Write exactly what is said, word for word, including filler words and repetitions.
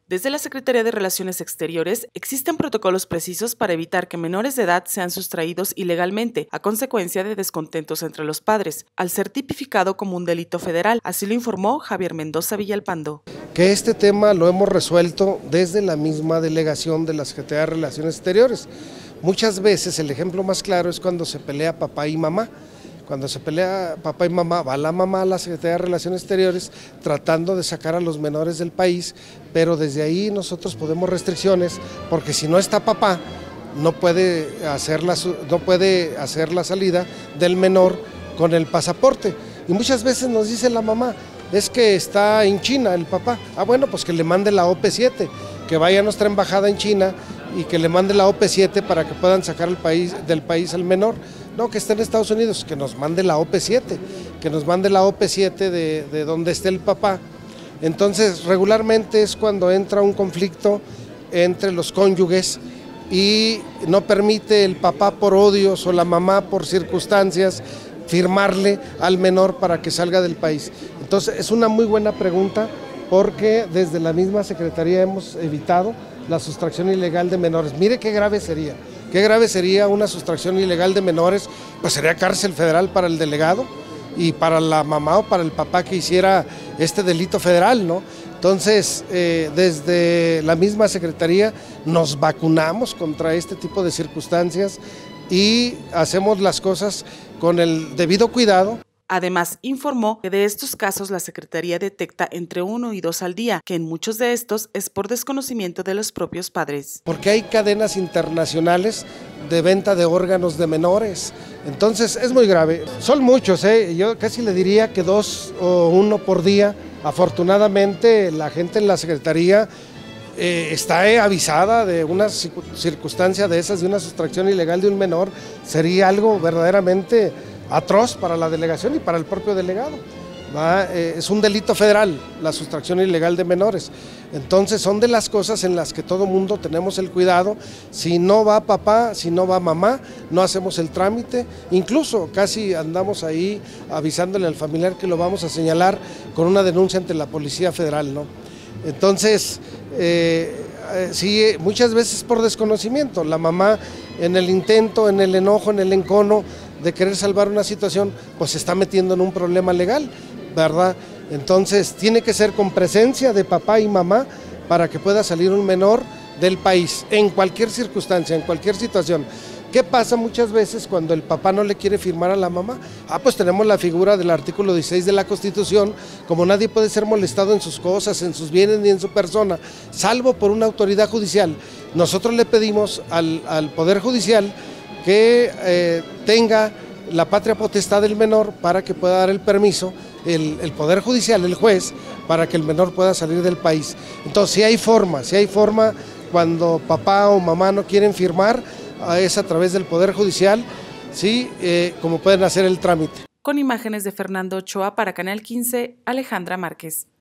Desde la Secretaría de Relaciones Exteriores existen protocolos precisos para evitar que menores de edad sean sustraídos ilegalmente a consecuencia de descontentos entre los padres, al ser tipificado como un delito federal, así lo informó Javier Mendoza Villalpando. Que este tema lo hemos resuelto desde la misma delegación de la Secretaría de Relaciones Exteriores. Muchas veces el ejemplo más claro es cuando se pelea papá y mamá. Cuando se pelea papá y mamá, va la mamá a la Secretaría de Relaciones Exteriores tratando de sacar a los menores del país, pero desde ahí nosotros ponemos restricciones, porque si no está papá, no puede hacer la, no puede hacer la salida del menor con el pasaporte. Y muchas veces nos dice la mamá, es que está en China el papá. Ah, bueno, pues que le mande la O P siete, que vaya a nuestra embajada en China y que le mande la O P siete para que puedan sacar el país, del país al menor. No, que esté en Estados Unidos, que nos mande la O P siete, que nos mande la O P siete de, de donde esté el papá. Entonces, regularmente es cuando entra un conflicto entre los cónyuges y no permite el papá por odios o la mamá por circunstancias firmarle al menor para que salga del país. Entonces, es una muy buena pregunta porque desde la misma Secretaría hemos evitado la sustracción ilegal de menores. Mire qué grave sería. Qué grave sería una sustracción ilegal de menores, pues sería cárcel federal para el delegado y para la mamá o para el papá que hiciera este delito federal, ¿no? Entonces, eh, desde la misma Secretaría nos vacunamos contra este tipo de circunstancias y hacemos las cosas con el debido cuidado. Además, informó que de estos casos la Secretaría detecta entre uno y dos al día, que en muchos de estos es por desconocimiento de los propios padres. Porque hay cadenas internacionales de venta de órganos de menores, entonces es muy grave. Son muchos, ¿eh? Yo casi le diría que dos o uno por día. Afortunadamente la gente en la Secretaría eh, está eh, avisada de una circunstancia de esas, de una sustracción ilegal de un menor, sería algo verdaderamente atroz para la delegación y para el propio delegado. ¿Va? Eh, es un delito federal la sustracción ilegal de menores. Entonces son de las cosas en las que todo mundo tenemos el cuidado. Si no va papá, si no va mamá, no hacemos el trámite. Incluso casi andamos ahí avisándole al familiar que lo vamos a señalar con una denuncia ante la Policía Federal, ¿no? Entonces, eh, eh, sí, muchas veces por desconocimiento, la mamá en el intento, en el enojo, en el encono de querer salvar una situación, pues se está metiendo en un problema legal, ¿verdad? Entonces tiene que ser con presencia de papá y mamá para que pueda salir un menor del país, en cualquier circunstancia, en cualquier situación. ¿Qué pasa muchas veces cuando el papá no le quiere firmar a la mamá? Ah, pues tenemos la figura del artículo dieciséis de la Constitución, como nadie puede ser molestado en sus cosas, en sus bienes ni en su persona, salvo por una autoridad judicial. Nosotros le pedimos al, al Poder Judicial que eh, tenga la patria potestad del menor para que pueda dar el permiso, el, el Poder Judicial, el juez, para que el menor pueda salir del país. Entonces, si hay forma, si hay forma cuando papá o mamá no quieren firmar, es a través del Poder Judicial, sí, eh, como pueden hacer el trámite. Con imágenes de Fernando Ochoa para Canal quince, Alejandra Márquez.